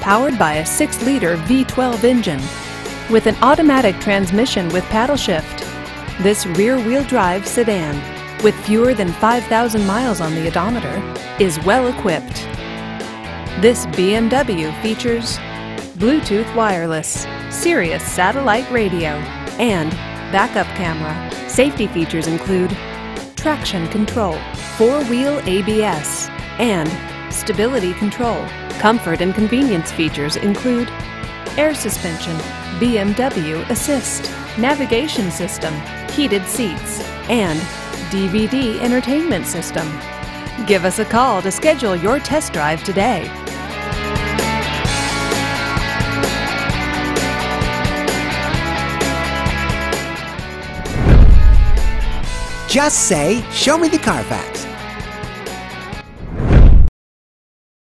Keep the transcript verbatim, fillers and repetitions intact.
powered by a six liter V twelve engine with an automatic transmission with paddle shift. This rear-wheel drive sedan, with fewer than five thousand miles on the odometer, is well equipped. This B M W features Bluetooth wireless, Sirius satellite radio, and backup camera. Safety features include traction control, four-wheel A B S, and stability control. Comfort and convenience features include air suspension, B M W Assist, navigation system, heated seats, and D V D entertainment system. Give us a call to schedule your test drive today. Just say, "Show me the Carfax."